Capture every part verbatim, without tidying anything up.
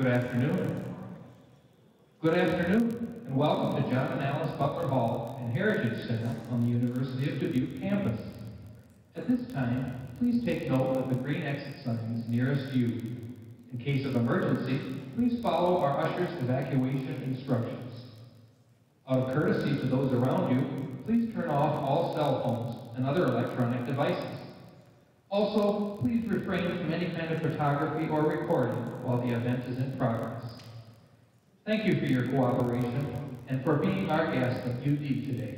Good afternoon. Good afternoon, and welcome to John and Alice Butler Hall and Heritage Center on the University of Dubuque campus. At this time, please take note of the green exit signs nearest you. In case of emergency, please follow our usher's evacuation instructions. Out of courtesy to those around you, please turn off all cell phones and other electronic devices. Also, please refrain from any kind of photography or recording while the event is in progress. Thank you for your cooperation and for being our guest of U D today.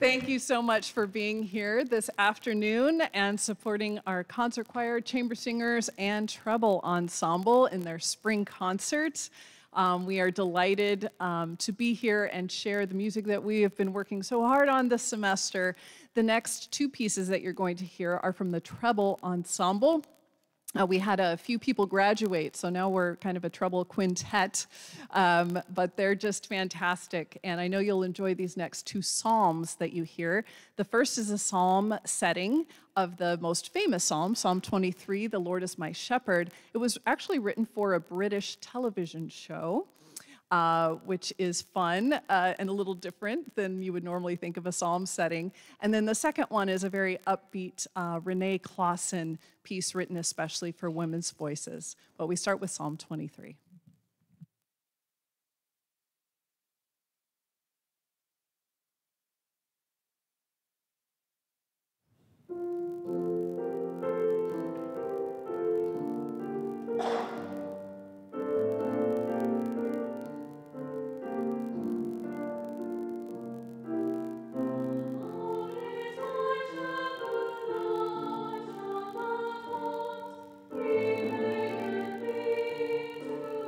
Thank you so much for being here this afternoon and supporting our concert choir, chamber singers, and treble ensemble in their spring concert. Um, we are delighted um, to be here and share the music that we have been working so hard on this semester. The next two pieces that you're going to hear are from the treble ensemble. Uh, we had a few people graduate, so now we're kind of a treble quintet, um, but they're just fantastic. And I know you'll enjoy these next two psalms that you hear. The first is a psalm setting of the most famous psalm, Psalm twenty-three, "The Lord is my shepherd." It was actually written for a British television show. Uh, which is fun uh, and a little different than you would normally think of a psalm setting. And then the second one is a very upbeat uh, Renee Clausen piece written especially for women's voices. But we start with Psalm twenty-three. He maketh me to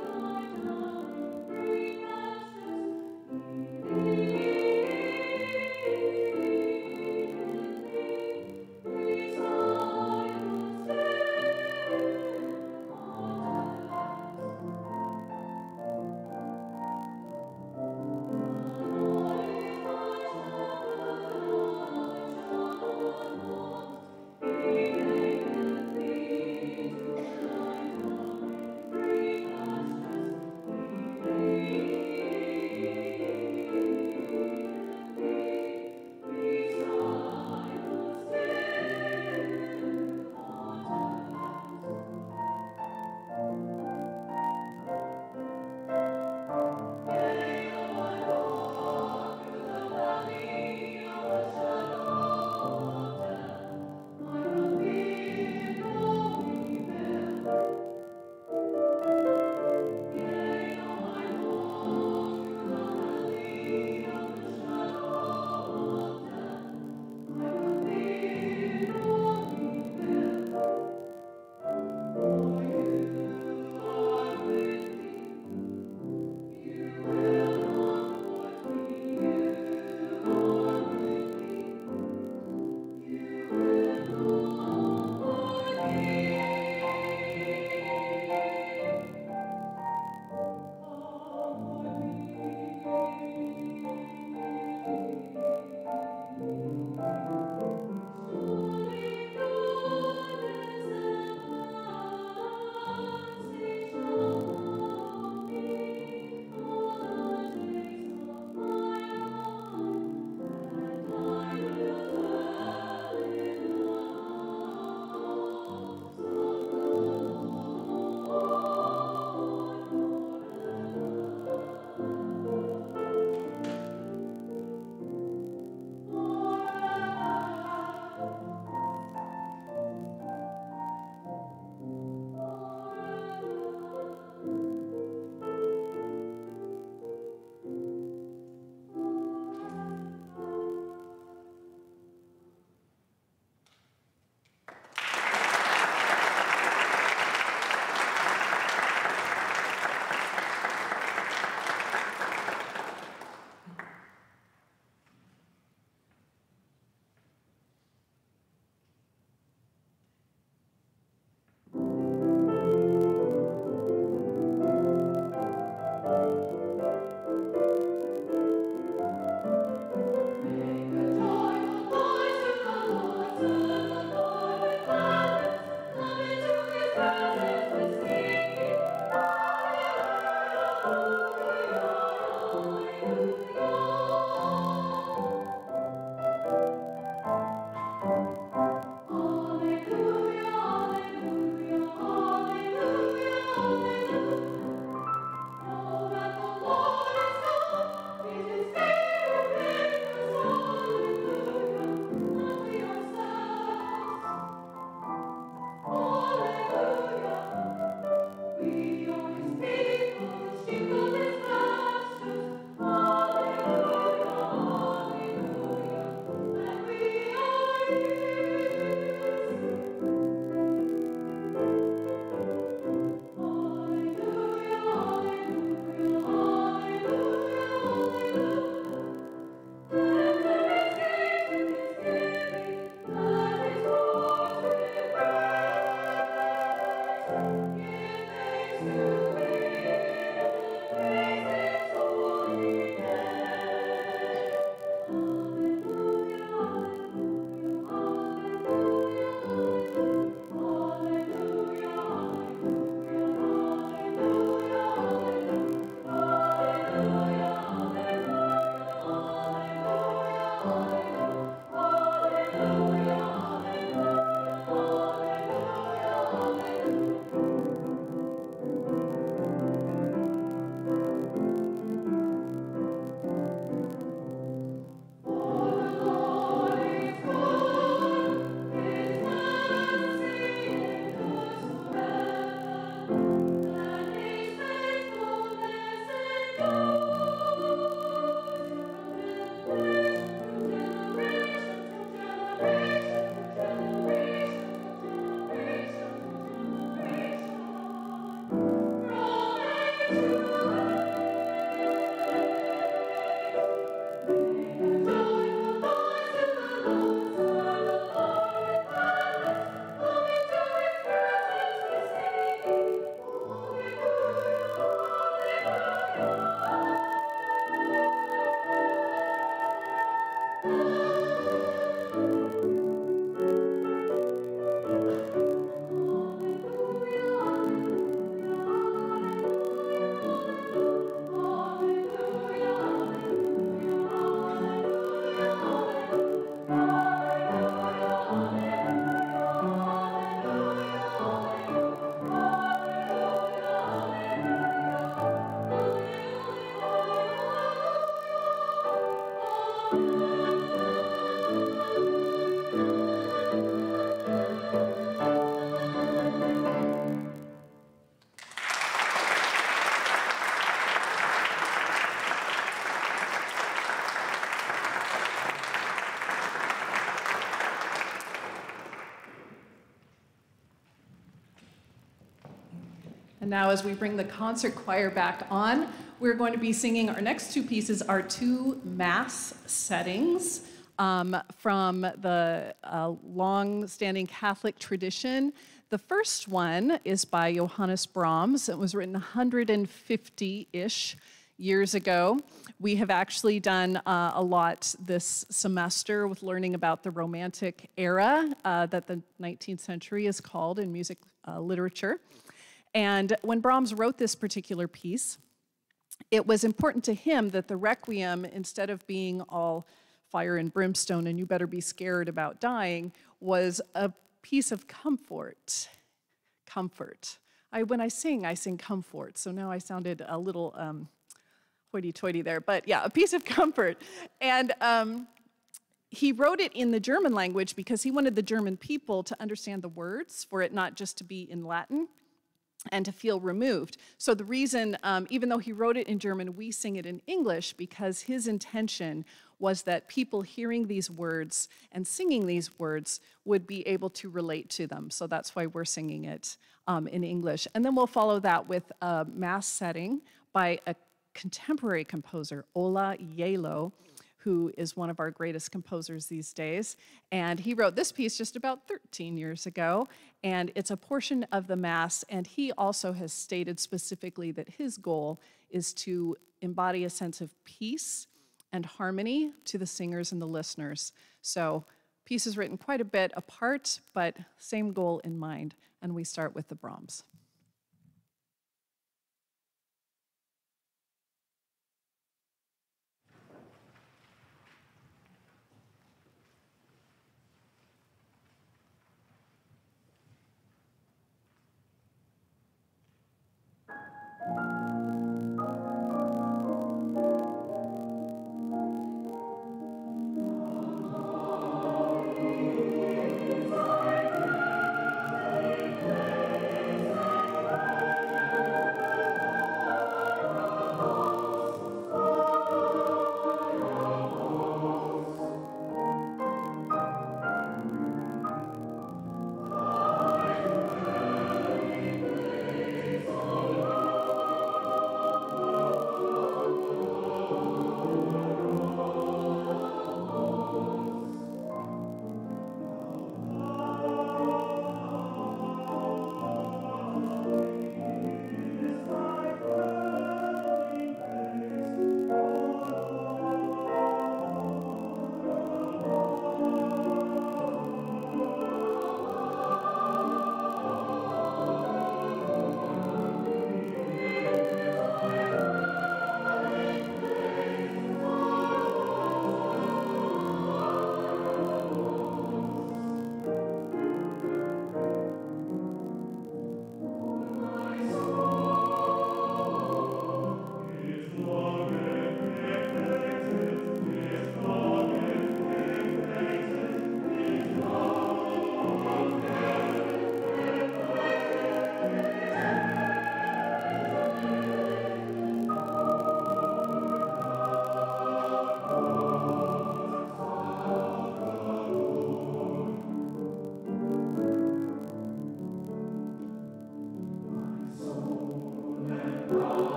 And now as we bring the concert choir back on, we're going to be singing our next two pieces are two mass settings um, from the uh, long-standing Catholic tradition. The first one is by Johannes Brahms. It was written one hundred fifty-ish years ago. We have actually done uh, a lot this semester with learning about the Romantic era uh, that the nineteenth century is called in music uh, literature. And when Brahms wrote this particular piece, it was important to him that the Requiem, instead of being all fire and brimstone and you better be scared about dying, was a piece of comfort. Comfort. I, when I sing, I sing comfort, so now I sounded a little um, hoity-toity there, but yeah, a piece of comfort. And um, he wrote it in the German language because he wanted the German people to understand the words, for it not just to be in Latin and to feel removed. So the reason, um, even though he wrote it in German, we sing it in English because his intention was that people hearing these words and singing these words would be able to relate to them. So that's why we're singing it um, in English. And then we'll follow that with a mass setting by a contemporary composer, Ola Yelo, who is one of our greatest composers these days. And he wrote this piece just about thirteen years ago, and it's a portion of the Mass, and he also has stated specifically that his goal is to embody a sense of peace and harmony to the singers and the listeners. So piece is written quite a bit apart, but same goal in mind, and we start with the Brahms.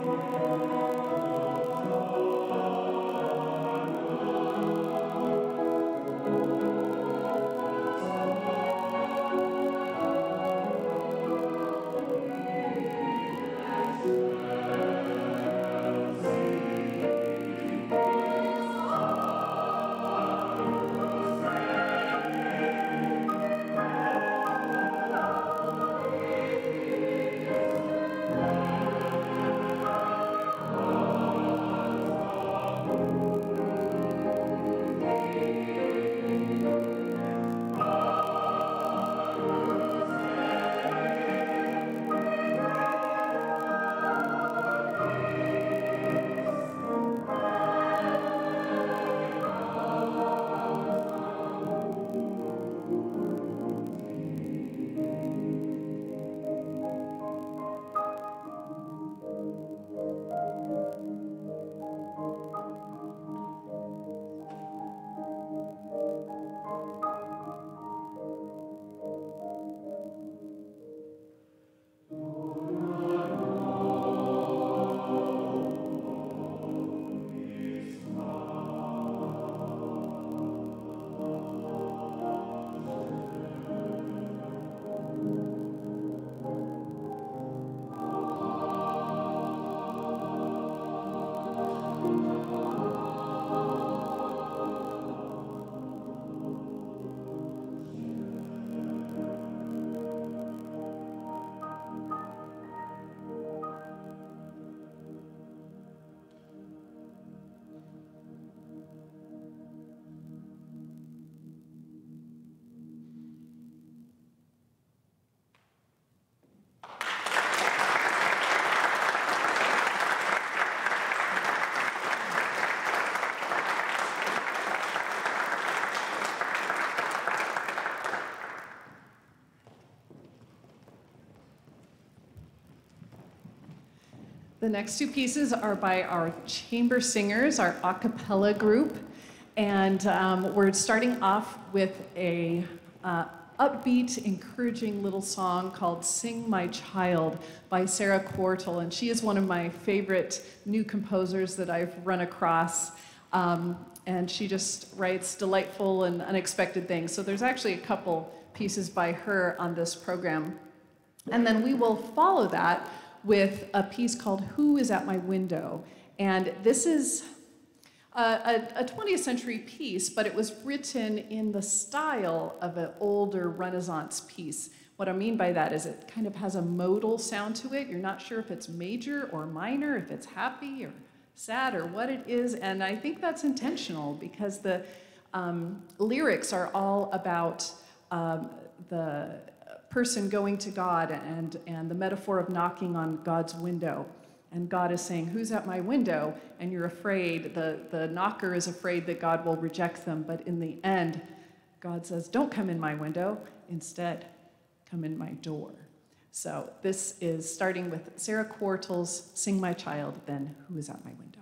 The next two pieces are by our chamber singers, our a cappella group. And um, we're starting off with a uh, upbeat, encouraging little song called Sing My Child by Sarah Quartel. And she is one of my favorite new composers that I've run across. Um, and she just writes delightful and unexpected things. So there's actually a couple pieces by her on this program. And then we will follow that with a piece called Who is at My Window? And this is a, a, a twentieth century piece, but it was written in the style of an older Renaissance piece. What I mean by that is it kind of has a modal sound to it. You're not sure if it's major or minor, if it's happy or sad or what it is, and I think that's intentional because the um, lyrics are all about um, the person going to God and, and the metaphor of knocking on God's window. And God is saying, who's at my window? And you're afraid, the, the knocker is afraid that God will reject them, but in the end, God says, don't come in my window, instead, come in my door. So this is starting with Sarah Quartel's Sing My Child, then Who is at My Window?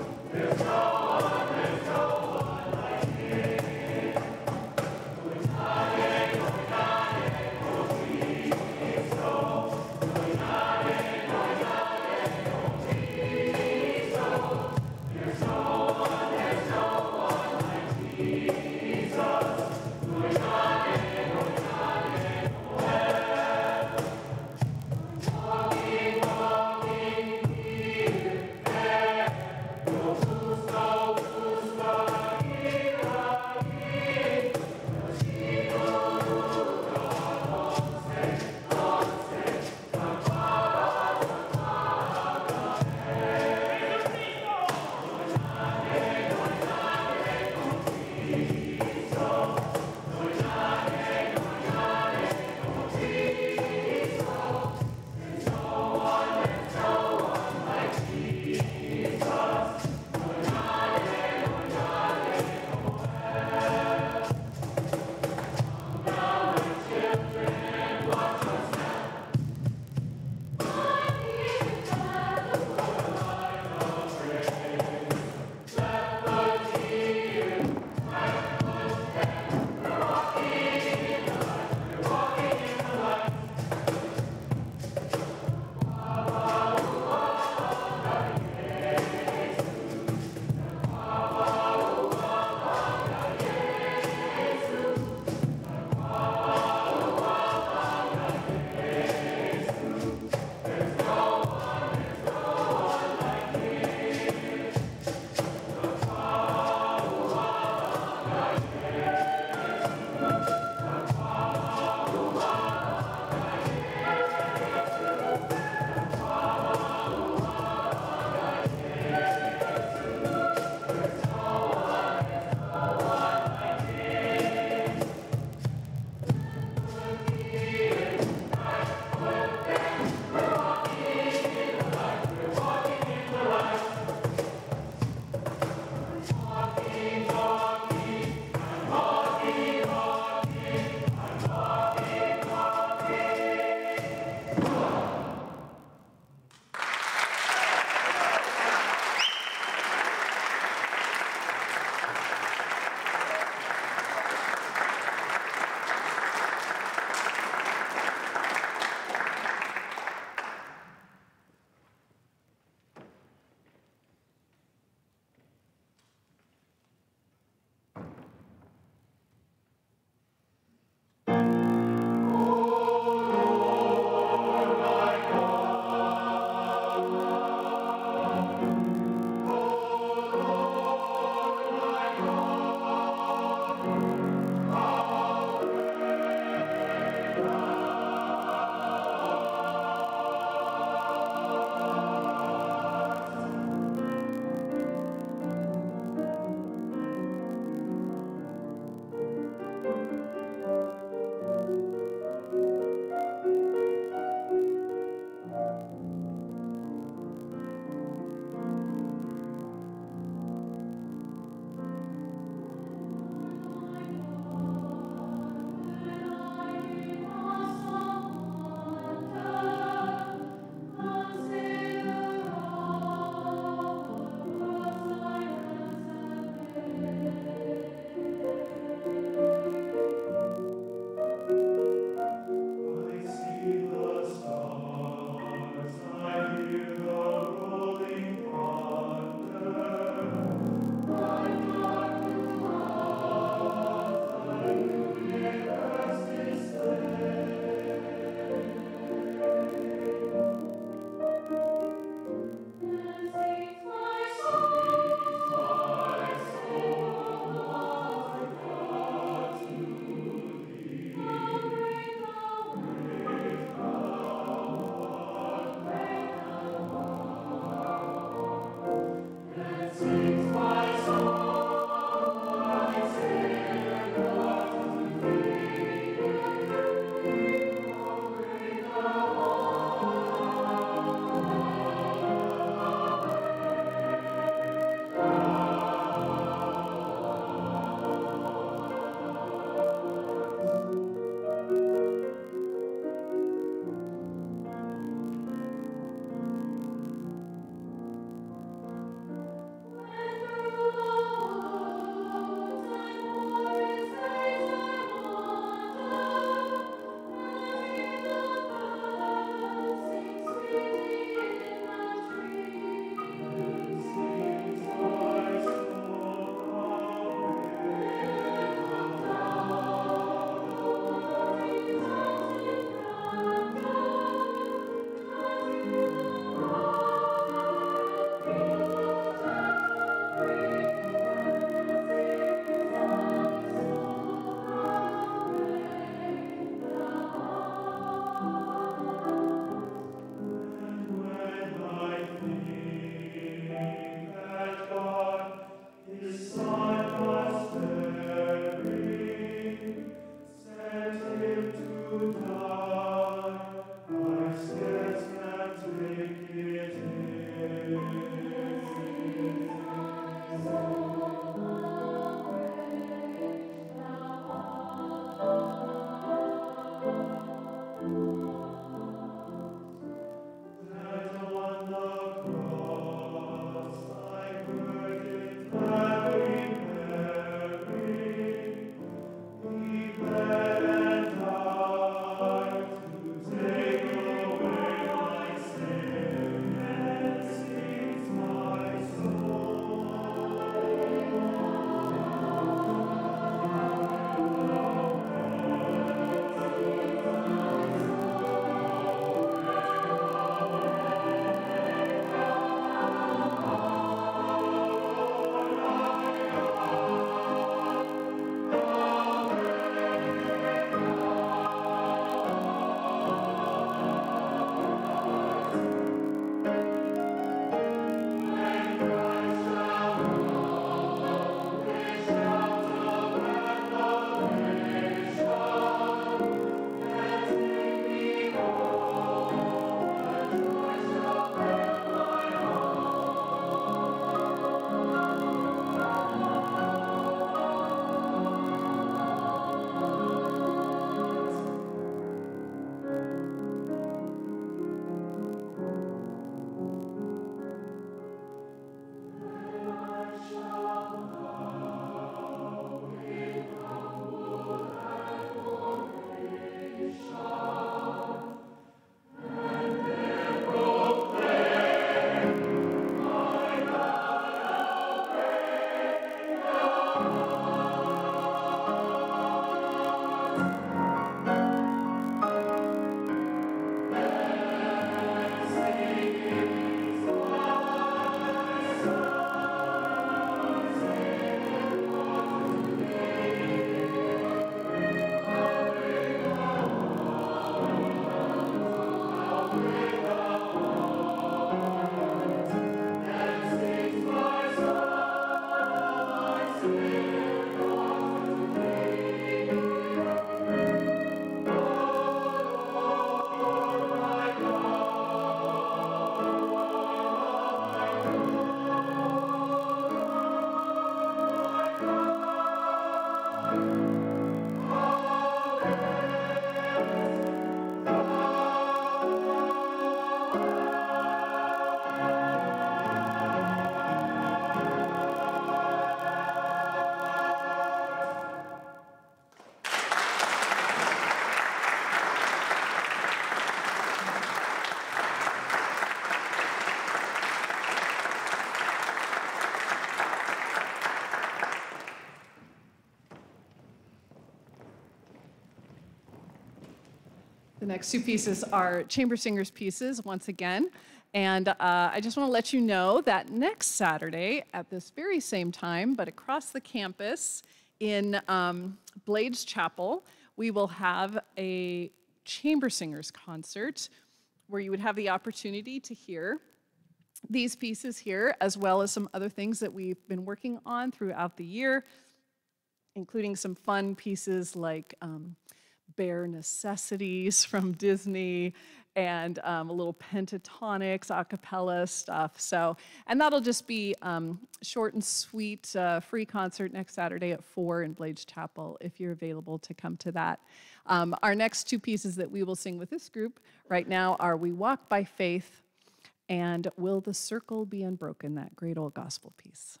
The next two pieces are chamber singers pieces once again. And uh, I just want to let you know that next Saturday at this very same time, but across the campus in um, Blades Chapel, we will have a chamber singers concert where you would have the opportunity to hear these pieces here, as well as some other things that we've been working on throughout the year, including some fun pieces like um, Bare Necessities from Disney and um, a little pentatonics, a cappella stuff. So, and that'll just be um, short and sweet, uh, free concert next Saturday at four in Blades Chapel if you're available to come to that. Um, our next two pieces that we will sing with this group right now are We Walk by Faith and Will the Circle Be Unbroken, that great old gospel piece.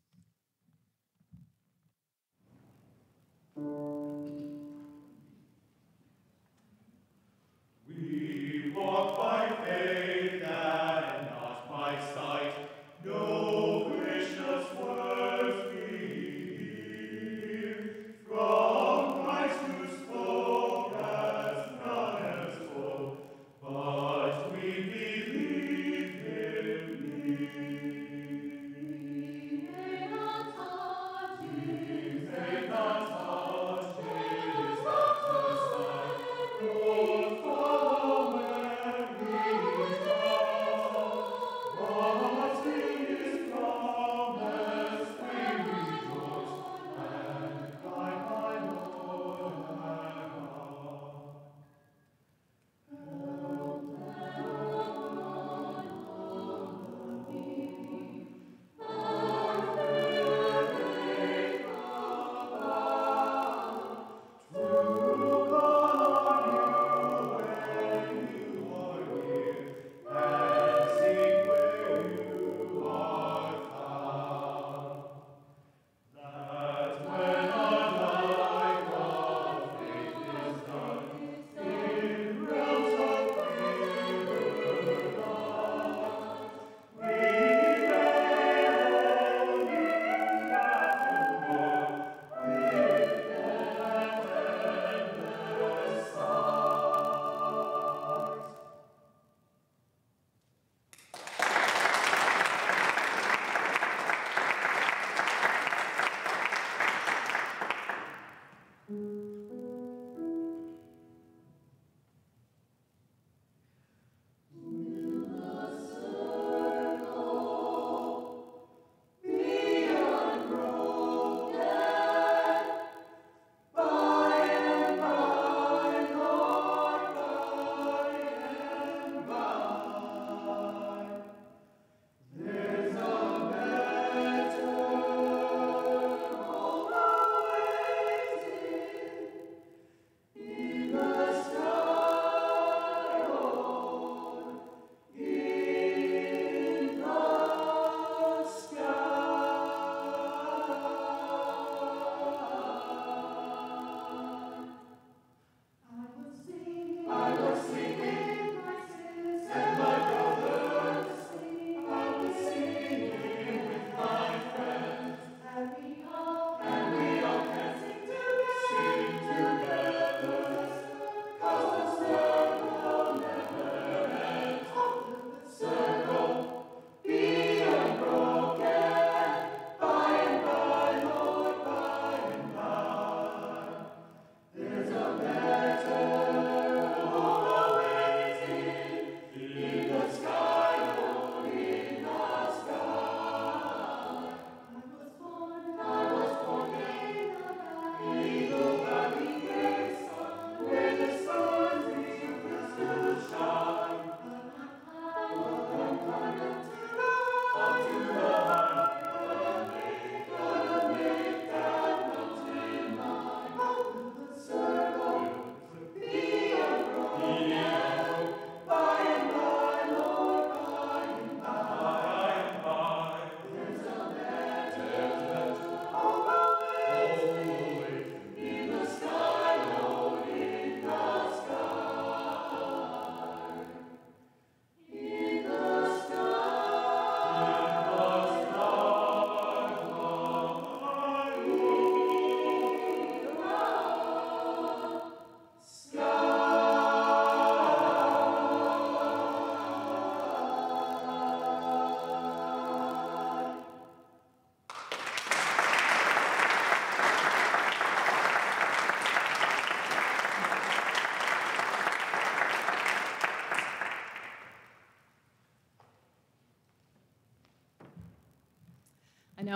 We walk by faith and not by sight. No gracious words we hear from Christ who spoke as none else spoke, but we believe him near.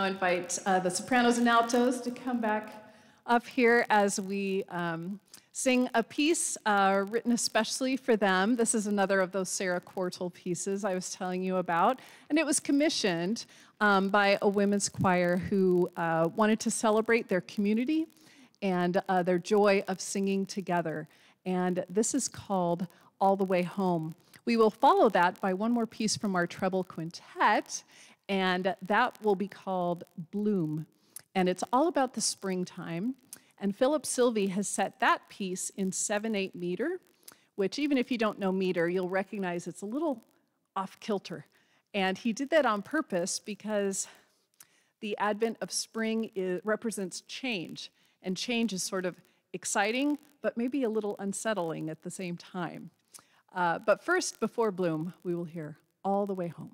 invite uh, the sopranos and altos to come back up here as we um, sing a piece uh, written especially for them. This is another of those Sarah Quartel pieces I was telling you about, and it was commissioned um, by a women's choir who uh, wanted to celebrate their community and uh, their joy of singing together. And this is called All the Way Home. We will follow that by one more piece from our treble quintet, and that will be called Bloom. And it's all about the springtime. And Philip Sylvie has set that piece in seven eight meter, which even if you don't know meter, you'll recognize it's a little off kilter. And he did that on purpose because the advent of spring is, represents change. And change is sort of exciting, but maybe a little unsettling at the same time. Uh, but first, before Bloom, we will hear All the Way Home.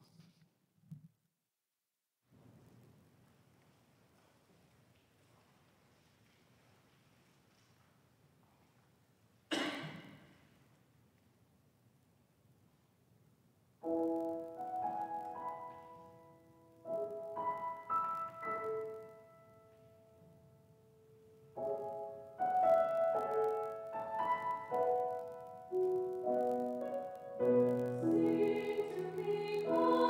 Sing to me,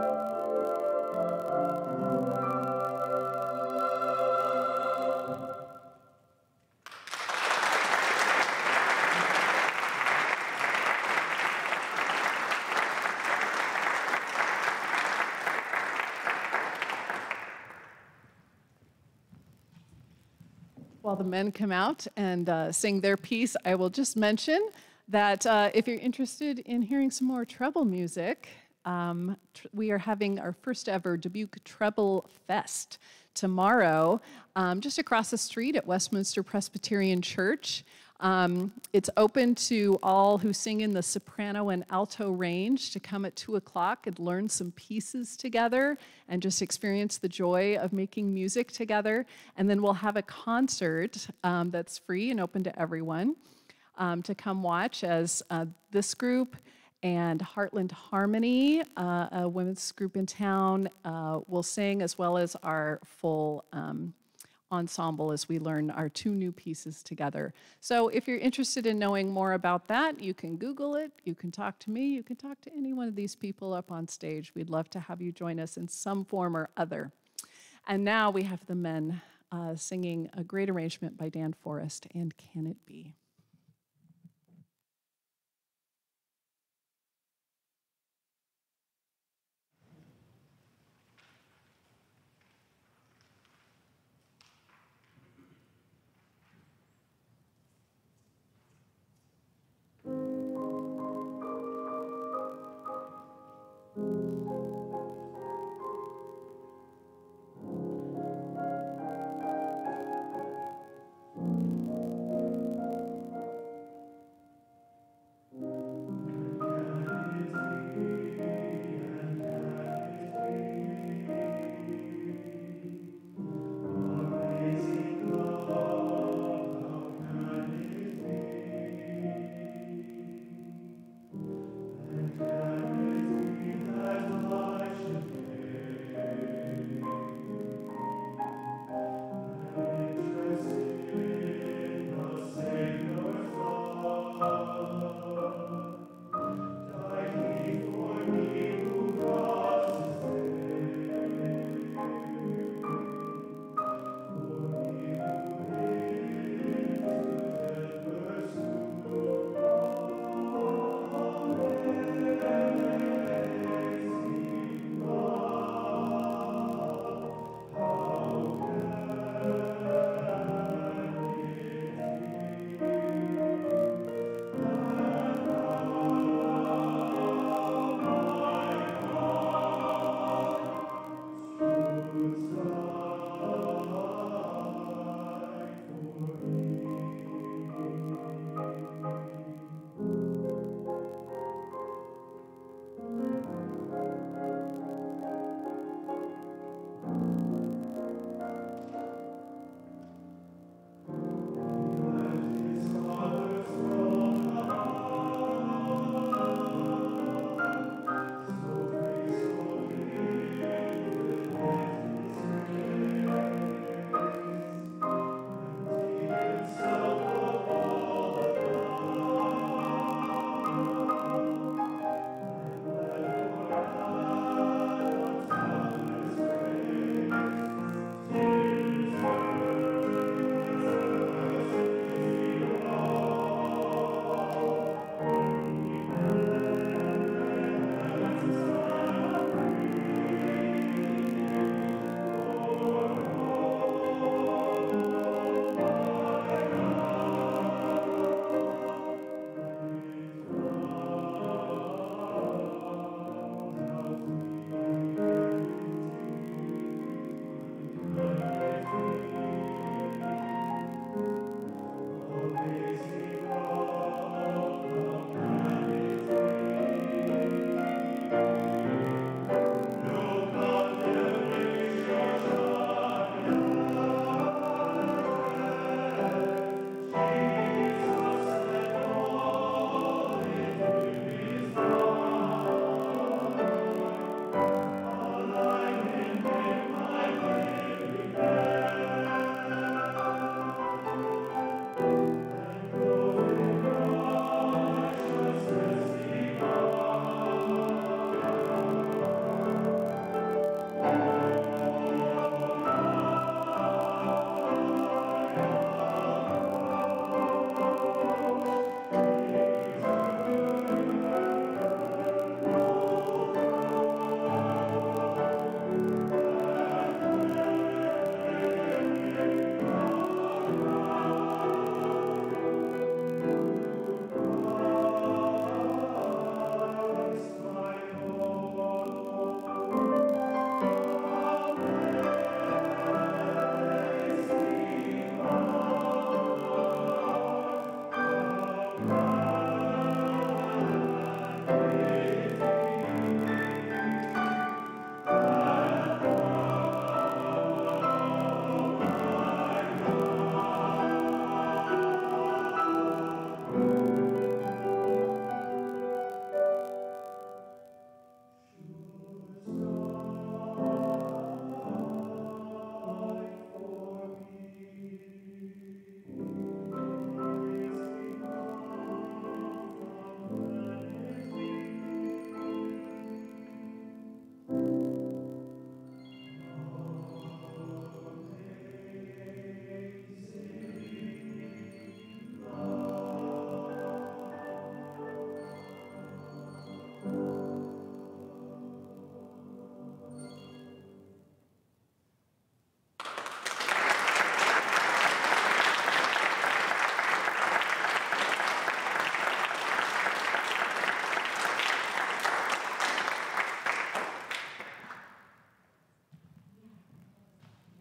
While the men come out and uh, sing their piece, I will just mention that uh, if you're interested in hearing some more treble music, um, tr we are having our first ever Dubuque Treble Fest tomorrow, um, just across the street at Westminster Presbyterian Church. Um, it's open to all who sing in the soprano and alto range to come at two o'clock and learn some pieces together and just experience the joy of making music together. And then we'll have a concert um, that's free and open to everyone um, to come watch as uh, this group and Heartland Harmony, uh, a women's group in town, uh, will sing, as well as our full um, ensemble as we learn our two new pieces together. So if you're interested in knowing more about that, you can Google it, you can talk to me, you can talk to any one of these people up on stage. We'd love to have you join us in some form or other. And now we have the men uh, singing a great arrangement by Dan Forrest, and Can It Be?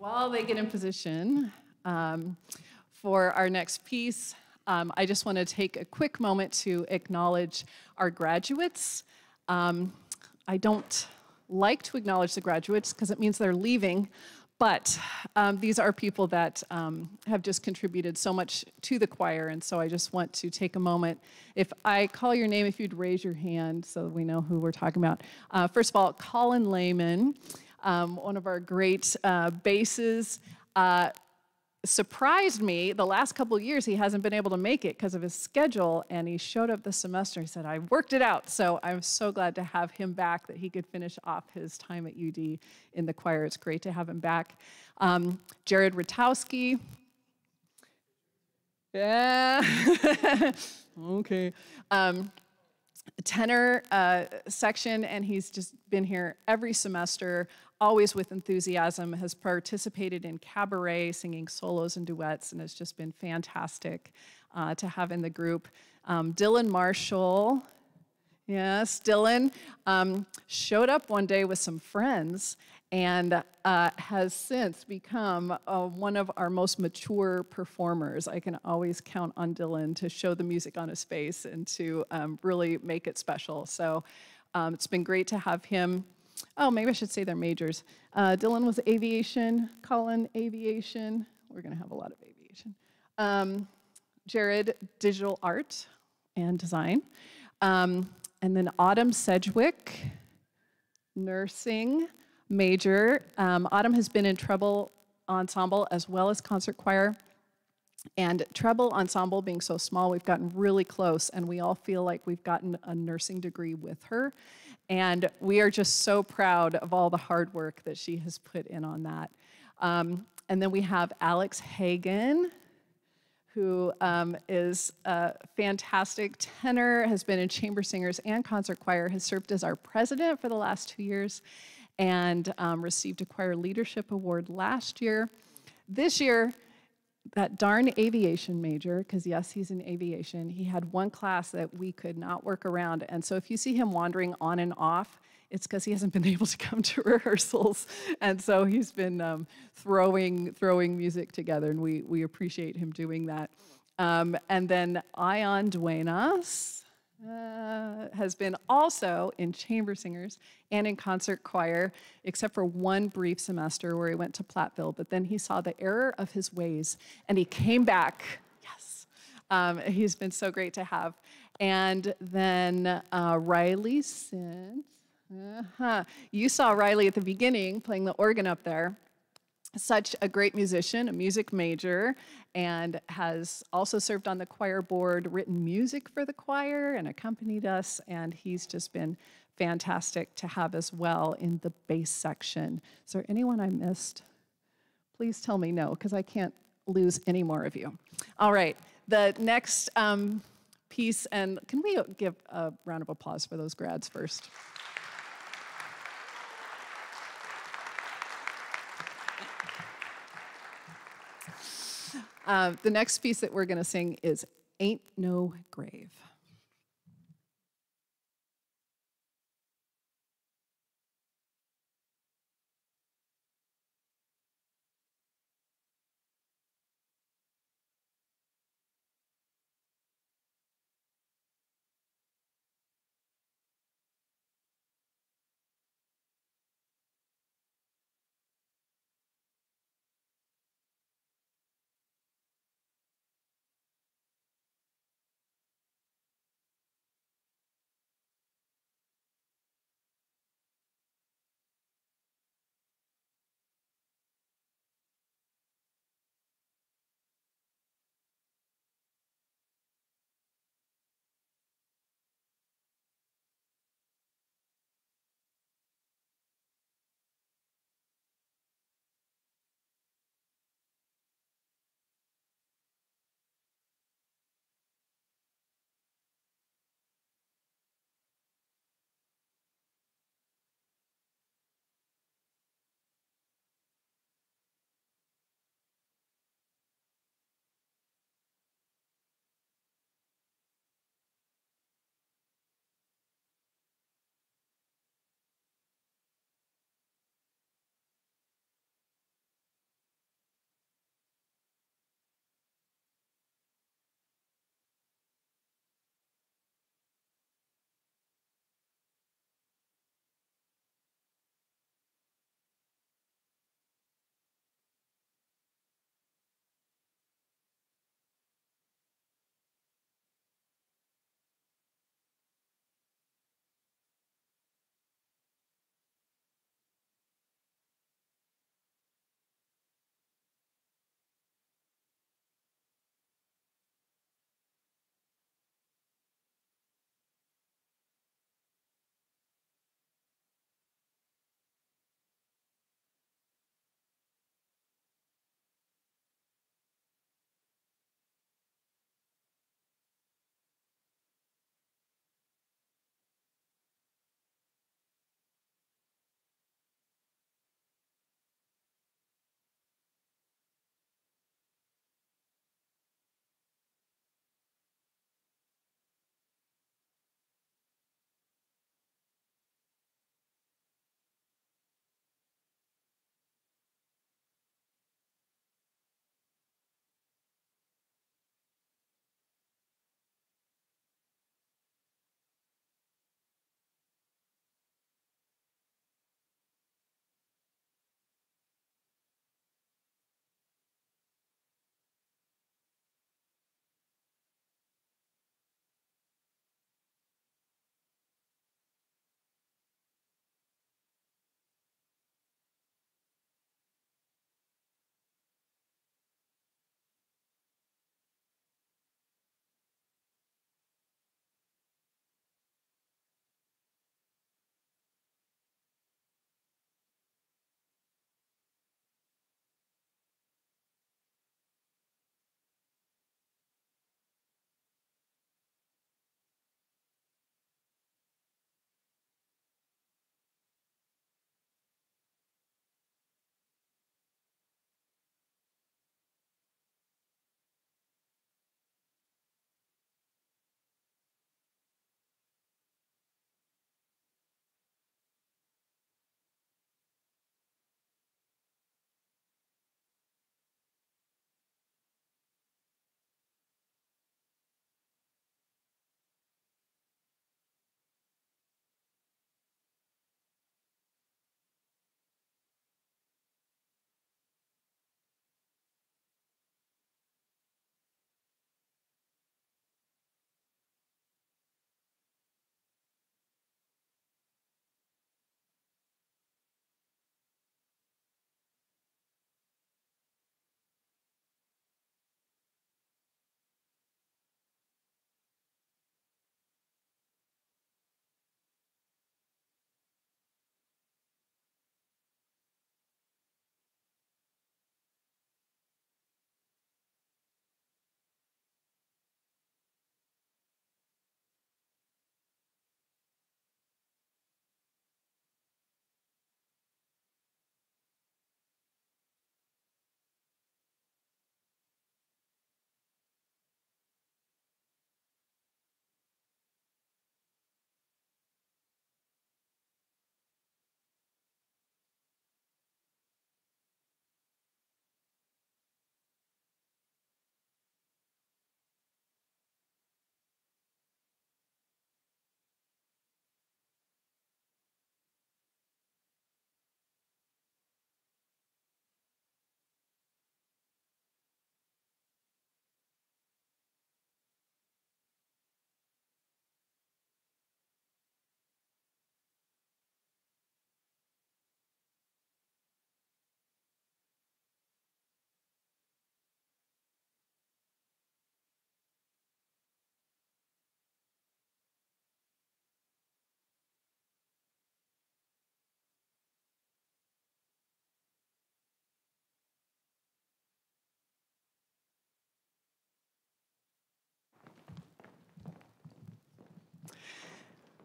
While they get in position um, for our next piece, um, I just want to take a quick moment to acknowledge our graduates. Um, I don't like to acknowledge the graduates because it means they're leaving, but um, these are people that um, have just contributed so much to the choir, and so I just want to take a moment. If I call your name, if you'd raise your hand so we know who we're talking about. Uh, first of all, Colin Lehman. Um, one of our great uh, basses, uh, surprised me. The last couple of years, he hasn't been able to make it because of his schedule, and he showed up this semester. He said, I worked it out. So I'm so glad to have him back, that he could finish off his time at U D in the choir. It's great to have him back. Um, Jared Ratowski. Yeah. Okay. Um, tenor uh, section, and he's just been here every semester, always with enthusiasm, has participated in cabaret, singing solos and duets, and it's just been fantastic uh, to have in the group. Um, Dylan Marshall, yes, Dylan um, showed up one day with some friends and uh, has since become uh, one of our most mature performers. I can always count on Dylan to show the music on his face and to um, really make it special. So um, it's been great to have him. Oh, maybe I should say their majors. Uh, Dylan was aviation, Colin, aviation. We're gonna have a lot of aviation. Um, Jared, digital art and design. Um, and then Autumn Sedgwick, nursing major. Um, Autumn has been in treble ensemble as well as concert choir. And treble ensemble being so small, we've gotten really close, and we all feel like we've gotten a nursing degree with her. And we are just so proud of all the hard work that she has put in on that. Um, and then we have Alex Hagan, who um, is a fantastic tenor, has been in chamber singers and concert choir, has served as our president for the last two years, and um, received a choir leadership award last year. This year, that darn aviation major, because yes, he's in aviation, he had one class that we could not work around. And so if you see him wandering on and off, it's because he hasn't been able to come to rehearsals. And so he's been um, throwing, throwing music together, and we, we appreciate him doing that. Um, and then Ion Duenas uh, has been also in chamber singers and in concert choir, except for one brief semester where he went to Platteville, but then he saw the error of his ways, and he came back. Yes. Um, he's been so great to have. And then uh, Riley Sint. Uh-huh. You saw Riley at the beginning playing the organ up there. Such a great musician, a music major, and has also served on the choir board, written music for the choir, and accompanied us, and he's just been fantastic to have as well in the bass section. Is there anyone I missed? Please tell me no, because I can't lose any more of you. All right, the next um, piece, and can we give a round of applause for those grads first? Uh, the next piece that we're going to sing is Ain't No Grave.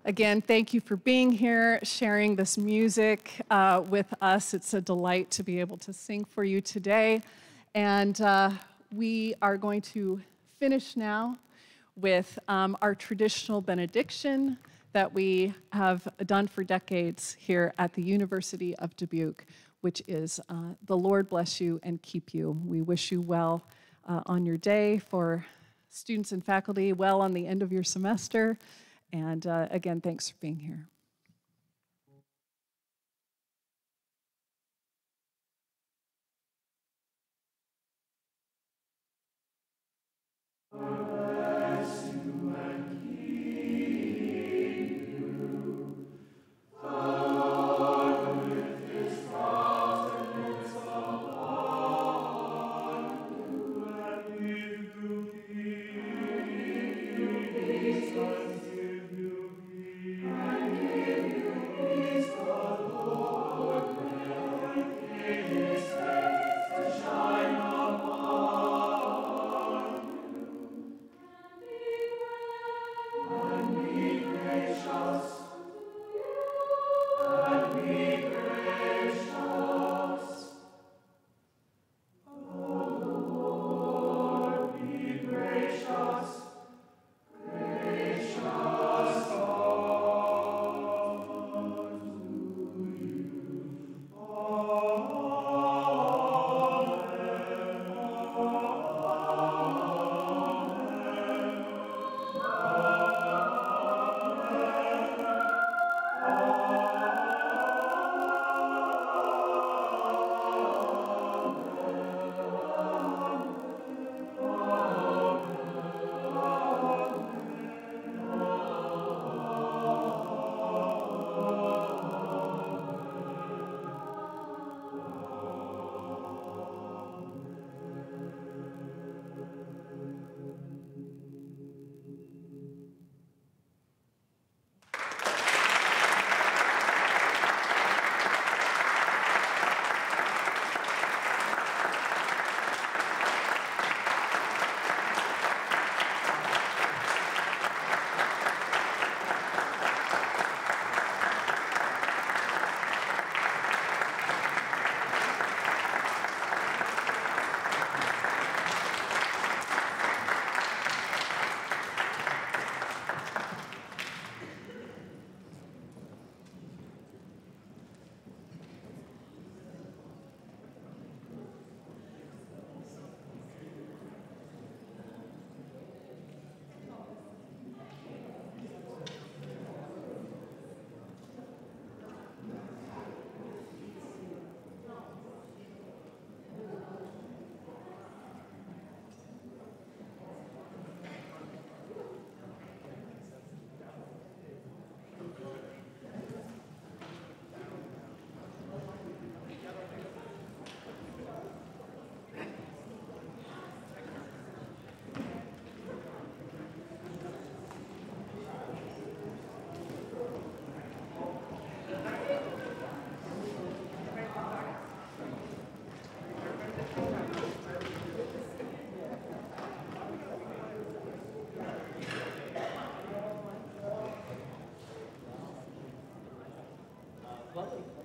Again, thank you for being here, sharing this music uh, with us. It's a delight to be able to sing for you today. And uh, we are going to finish now with um, our traditional benediction that we have done for decades here at the University of Dubuque, which is, uh, the Lord bless you and keep you. We wish you well uh, on your day, for students and faculty, well on the end of your semester. And uh, again, thanks for being here. Lovely.